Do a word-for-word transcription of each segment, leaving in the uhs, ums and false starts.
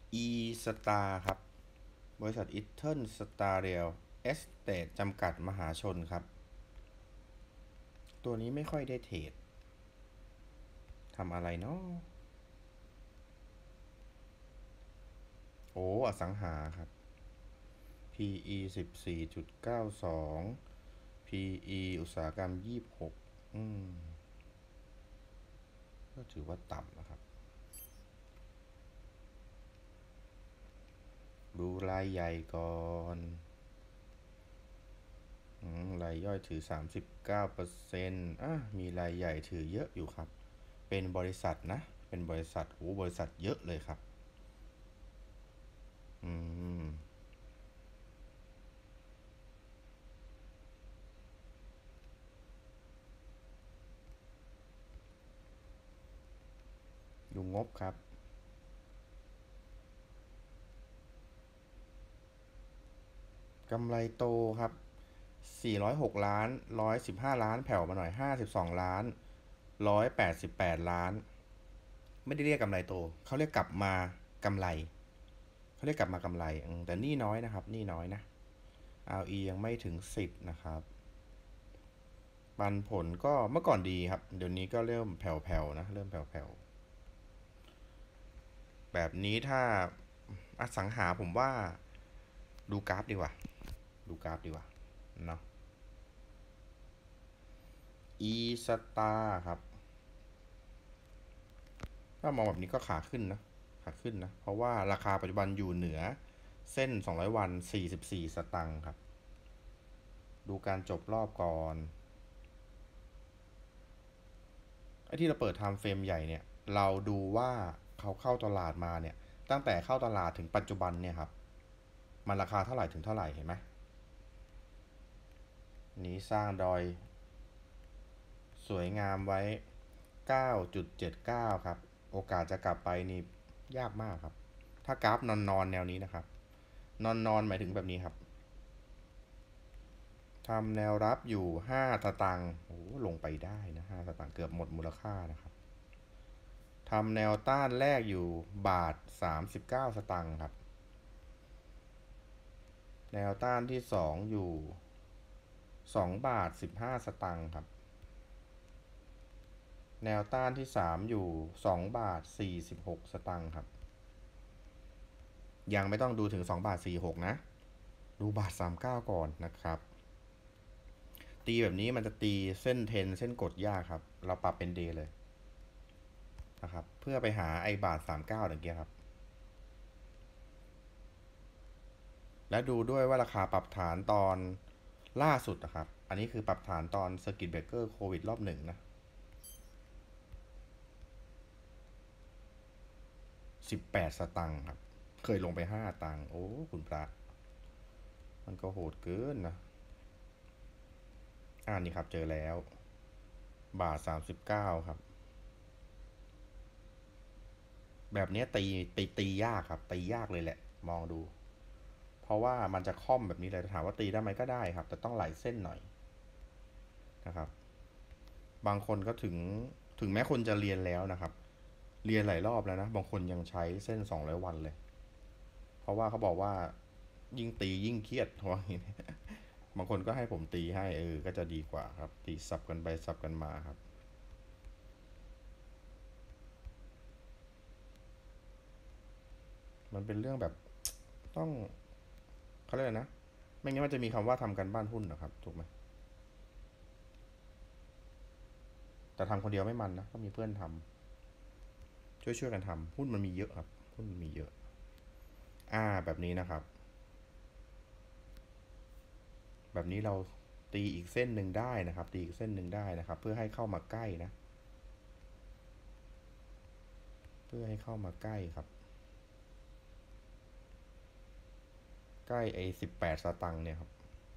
E Star ครับบริษัท Eastern Star Real Estate จำกัดมหาชนครับตัวนี้ไม่ค่อยได้เทรดทำอะไรเนาะโอ้อสังหาครับ พี อี สิบสี่จุดเก้าสอง พี อี อุตสาหกรรมยี่สิบหกอืมก็ถือว่าต่ำนะครับดูรายใหญ่ก่อนรายย่อยถือ สามสิบเก้าเปอร์เซ็นต์ อ่ะมีรายใหญ่ถือเยอะอยู่ครับเป็นบริษัทนะเป็นบริษัทโอ้บริษัทเยอะเลยครับอืมดูงบครับกำไรโตครับสี่ร้อยหกล้านหนึ่งร้อยสิบห้าล้านแผ่วมาหน่อยห้าสิบสองล้านหนึ่งร้อยแปดสิบแปดล้านไม่ได้เรียกกำไรโตเขาเรียกกลับมากำไรเขาเรียกกลับมากำไรแต่หนี้น้อยนะครับหนี้น้อยนะ อาร์ โอ อี ยังไม่ถึงสิบนะครับปันผลก็เมื่อก่อนดีครับเดี๋ยวนี้ก็เริ่มแผ่วๆนะเริ่มแผ่วๆแบบนี้ถ้าอสังหาผมว่าดูกราฟดีกว่าดูกราฟดีกว่าเนาะ E Star ครับถ้ามองแบบนี้ก็ขาขึ้นนะขาขึ้นนะเพราะว่าราคาปัจจุบันอยู่เหนือเส้นสองร้อยวันสี่สิบสี่สตังค์ครับดูการจบรอบก่อนไอ้ที่เราเปิดไทม์เฟรมใหญ่เนี่ยเราดูว่าเขาเข้าตลาดมาเนี่ยตั้งแต่เข้าตลาดถึงปัจจุบันเนี่ยครับมันราคาเท่าไหร่ถึงเท่าไหร่เห็นไหมนี้สร้างดอยสวยงามไว้ เก้าจุดเจ็ดเก้า ครับโอกาสจะกลับไปนี่ยากมากครับถ้ากราฟนอนนอนแนวนี้นะครับนอนนอนหมายถึงแบบนี้ครับทำแนวรับอยู่ห้าสตางค์โอ้ลงไปได้นะห้าสตางค์เกือบหมดมูลค่านะครับทำแนวต้านแรกอยู่บาทสามสิบเก้าสตางค์ครับแนวต้านที่สองอยู่สองบาทสิบห้าสตางค์ครับแนวต้านที่สามอยู่สองบาทสี่สิบหกสตางค์ครับยังไม่ต้องดูถึงสองบาทสี่สิบหกนะดูบาทสามสิบเก้าก่อนนะครับตีแบบนี้มันจะตีเส้นเทนเส้นกดยากครับเราปรับเป็นเดย์เลยนะครับเพื่อไปหาไอบาทสามสิบเก้าตะเกียครับและดูด้วยว่าราคาปรับฐานตอนล่าสุดนะครับอันนี้คือปรับฐานตอนเซอร์กิตเบรกเกอร์โควิดรอบหนึ่งนะสิบแปดสตังค์ครับเคยลงไปห้าตังค์โอ้คุณพระมันก็โหดเกินนะอ่านี่ครับเจอแล้วบาทสามสิบเก้าครับแบบนี้ตีตีตียากครับตียากเลยแหละมองดูเพราะว่ามันจะค่อมแบบนี้เลยถามว่าตีได้ไหมก็ได้ครับแต่ต้องไหลเส้นหน่อยนะครับบางคนก็ถึงถึงแม้คนจะเรียนแล้วนะครับเรียนหลายรอบแล้วนะบางคนยังใช้เส้นสองร้อยวันเลยเพราะว่าเขาบอกว่ายิ่งตียิ่งเครียดเพราะอย่างนี้บางคนก็ให้ผมตีให้เออก็จะดีกว่าครับตีสับกันไปสับกันมาครับมันเป็นเรื่องแบบต้องเขาเรียกนะไม่งั้นมันจะมีคำว่าทำกันบ้านหุ้นนะครับถูกไหมแต่ทำคนเดียวไม่มันนะต้องมีเพื่อนทำช่วยช่วยกันทำหุ้นมันมีเยอะครับหุ้นมันมีเยอะอ่าแบบนี้นะครับแบบนี้เราตีอีกเส้นหนึ่งได้นะครับตีอีกเส้นหนึ่งได้นะครับเพื่อให้เข้ามาใกล้นะเพื่อให้เข้ามาใกล้ครับใกล้ไอ้สิบแปดสตังค์เนี่ยครับ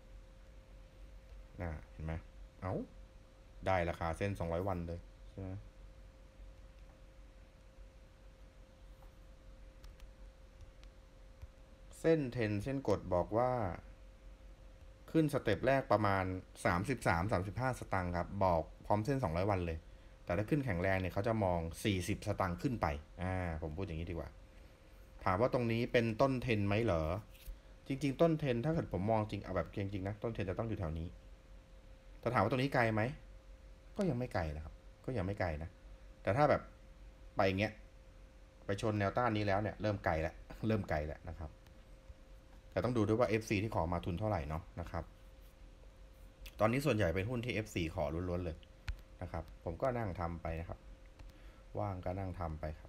น่าเห็นไหมเอา้าได้ราคาเส้นสองร้อยวันเลยใช่ไหมเส้นเทนเส้นกดบอกว่าขึ้นสเต็ปแรกประมาณสามสิบสาม สามสิบห้าสตางค์ครับบอกพร้อมเส้นสองร้อยวันเลยแต่ถ้าขึ้นแข็งแรงเนี่ยเขาจะมองสี่สิบสตางค์ขึ้นไปอ่าผมพูดอย่างนี้ดีกว่าถามว่าตรงนี้เป็นต้นเทนไหมเหรอจริงๆต้นเทนถ้าเกิดผมมองจริงเอาแบบจริงๆนะต้นเทนจะต้องอยู่แถวนี้แต่ถามว่าตรงนี้ไกลไหมก็ยังไม่ไกลนะครับก็ยังไม่ไกลนะแต่ถ้าแบบไปอย่างเงี้ยไปชนแนวต้านนี้แล้วเนี่ยเริ่มไกลแล้วเริ่มไกลแล้วนะครับแต่ต้องดูด้วยว่า เอฟ ซี ที่ขอมาทุนเท่าไหร่เนาะนะครับตอนนี้ส่วนใหญ่เป็นหุ้นที่ เอฟ ซี ขอล้วนๆเลยนะครับผมก็นั่งทำไปนะครับว่างก็นั่งทำไปครับ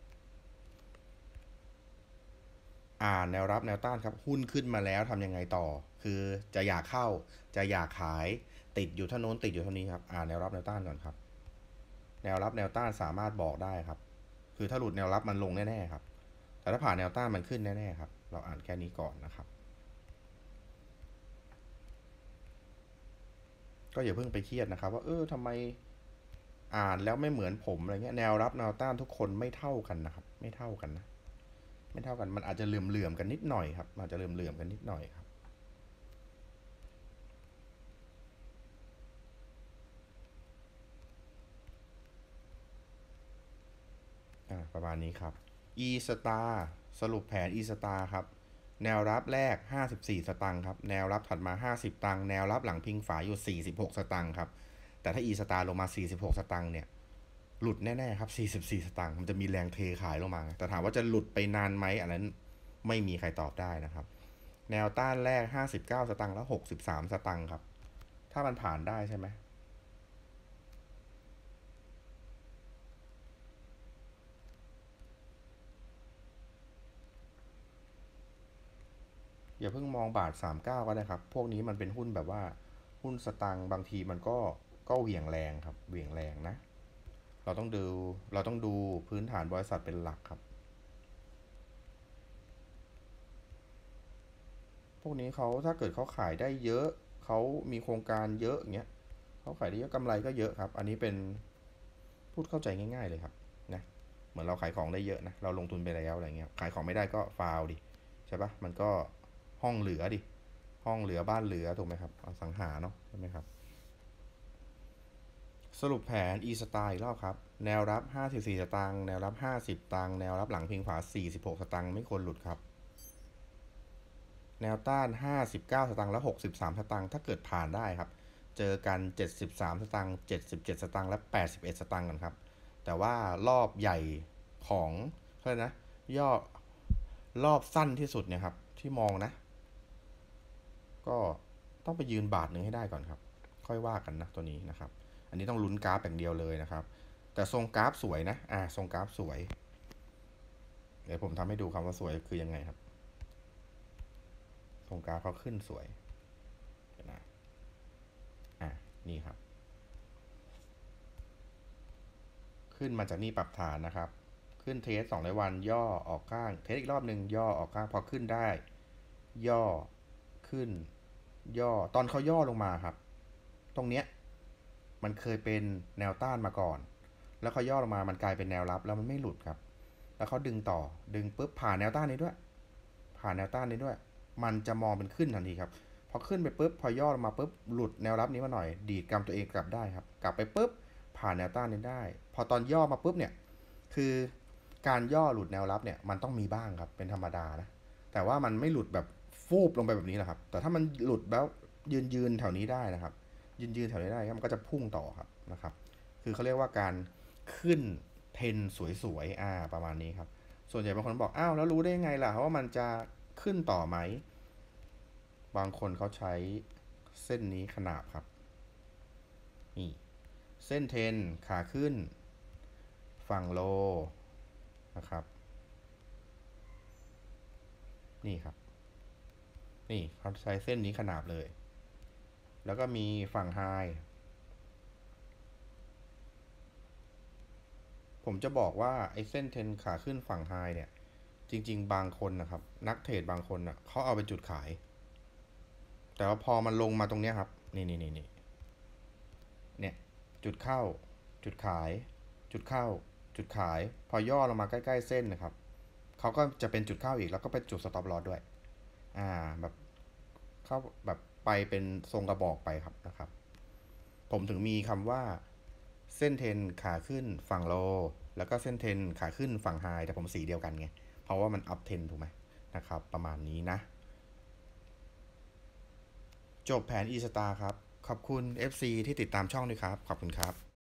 อ่านแนวรับแนวต้านครับหุ้นขึ้นมาแล้วทำยังไงต่อคือจะอยากเข้าจะอยากขายติดอยู่เท่าโน้นติดอยู่เท่านี้ครับอ่านแนวรับแนวต้านก่อนครับแนวรับแนวต้านสามารถบอกได้ครับคือถ้าหลุดแนวรับมันลงแน่ๆครับแต่ถ้าผ่านแนวต้านมันขึ้นแน่ๆครับเราอ่านแค่นี้ก่อนนะครับก็อย่าเพิ่งไปเครียดนะครับว่าเออทำไมอ่านแล้วไม่เหมือนผมอะไรเงี้ยแนวรับแนวต้านทุกคนไม่เท่ากันนะครับไม่เท่ากันนะไม่เท่ากันมันอาจจะเหลื่อมๆกันนิดหน่อยครับอาจจะเหลื่อมๆกันนิดหน่อยครับอ่าประมาณนี้ครับ E Star สรุปแผน E Star ครับแนวรับแรกห้าสิบสี่สตางค์ครับแนวรับถัดมาห้าสิบตังค์แนวรับหลังพิงฝาอยู่สี่สิบหกสตางค์ครับแต่ถ้า E Star ลงมาสี่สิบหกสตางค์เนี่ยหลุดแน่ๆครับสี่สิบสี่สตางค์มันจะมีแรงเทขายลงมาแต่ถามว่าจะหลุดไปนานไหมอันนั้นไม่มีใครตอบได้นะครับแนวต้านแรกห้าสิบเก้าสตางค์แล้วหกสิบสามสตางค์ครับถ้ามันผ่านได้ใช่ไหมอย่าเพิ่งมองบาทสามสิบเก้าก็ได้ครับพวกนี้มันเป็นหุ้นแบบว่าหุ้นสตางค์บางทีมันก็ก็เหวี่ยงแรงครับเหวี่ยงแรงนะเราต้องดูเราต้องดูพื้นฐานบริษัทเป็นหลักครับพวกนี้เขาถ้าเกิดเขาขายได้เยอะเขามีโครงการเยอะอย่างเงี้ยเขาขายได้เยอะกำไรก็เยอะครับอันนี้เป็นพูดเข้าใจง่ายๆเลยครับนะเหมือนเราขายของได้เยอะนะเราลงทุนไปแล้วอะไรเงี้ยขายของไม่ได้ก็ฟาวดิใช่ปะมันก็ห้องเหลือดิห้องเหลือบ้านเหลือถูกไหมครับอสังหาเนาะใช่ไหมครับสรุปแผน E Star อีกรอบครับแนวรับห้าสิบสี่สตางค์แนวรับห้าสิบตังค์แนวรับหลังพิงฝาสี่สิบหกสตางค์ไม่ควรหลุดครับแนวต้านห้าสิบเก้าสตางค์และหกสิบสามสตางค์ถ้าเกิดผ่านได้ครับเจอกันเจ็ดสิบสามสตางค์เจ็ดสิบเจ็ดสตางค์และแปดสิบเอ็ดสตางค์กันครับแต่ว่ารอบใหญ่ของเท่าไหร่นะย่อรอบสั้นที่สุดเนี่ยครับที่มองนะก็ต้องไปยืนบาทหนึ่งให้ได้ก่อนครับค่อยว่ากันนะตัวนี้นะครับอันนี้ต้องลุ้นกราฟอย่างเดียวเลยนะครับแต่ทรงกราฟสวยนะอ่าทรงกราฟสวยเดี๋ยวผมทำให้ดูคำว่าสวยคือยังไงครับทรงกราฟเขาขึ้นสวยนะอ่านี่ครับขึ้นมาจากนี่ปรับฐานนะครับขึ้นเทสสองร้อยวันย่อออกข้างเทสอีกรอบหนึ่งย่อออกข้างพอขึ้นได้ย่อขึ้นย่อตอนเขาย่อลงมาครับตรงเนี้ยมันเคยเป็นแนวต้านมาก่อนแล้วเขาย่อลงมามันกลายเป็นแนวรับแล้วมันไม่หลุดครับแล้วเขาดึงต่อดึงปุ๊บผ่านแนวต้านนี้ด้วยผ่านแนวต้านนี้ด้วยมันจะมองเป็นขึ้นทันทีครับพอขึ้นไปปุ๊บพอย่อลงมาปุ๊บหลุดแนวรับนี้มาหน่อยดีดกำตัวเองกลับได้ครับกลับไปปุ๊บผ่านแนวต้านนี้ได้พอตอนย่อมาปุ๊บเนี่ยคือการย่อหลุดแนวรับเนี่ยมันต้องมีบ้างครับเป็นธรรมดานะแต่ว่ามันไม่หลุดแบบฟูบลงไปแบบนี้แหละครับแต่ถ้ามันหลุดแล้วยืนยืนแถวนี้ได้นะครับยืนยืนแถวนี้ได้มันก็จะพุ่งต่อครับนะครับคือเขาเรียกว่าการขึ้นเทนสวยๆอ่าประมาณนี้ครับส่วนใหญ่บางคนบอกอ้าวแล้วรู้ได้ยังไงล่ะว่ามันจะขึ้นต่อไหมบางคนเขาใช้เส้นนี้ขนาบครับนี่เส้นเทนขาขึ้นฝั่งโลนะครับนี่ครับนี่เขาใช้เส้นนี้ขนาบเลยแล้วก็มีฝั่งไฮผมจะบอกว่าไอ้เส้นเทนขาขึ้นฝั่งไฮเนี่ยจริงๆบางคนนะครับนักเทรดบางคนอ่ะเขาเอาไปจุดขายแต่ว่าพอมันลงมาตรงนี้ครับนี่นี่นี่นี่เนี่ยจุดเข้าจุดขายจุดเข้าจุดขายพอย่อลงมาใกล้ๆเส้นนะครับเขาก็จะเป็นจุดเข้าอีกแล้วก็เป็นจุดสต็อปลอสด้วยอ่าแบบเข้าแบบไปเป็นทรงกระบอกไปครับนะครับผมถึงมีคำว่าเส้นเทนขาขึ้นฝั่งโลแล้วก็เส้นเทนขาขึ้นฝั่งไฮแต่ผมสีเดียวกันไงราะว่ามันอัพเทนถูกไหมนะครับประมาณนี้นะจบแผน E-Star ครับขอบคุณ เอฟ ซี ที่ติดตามช่องด้วยครับขอบคุณครับ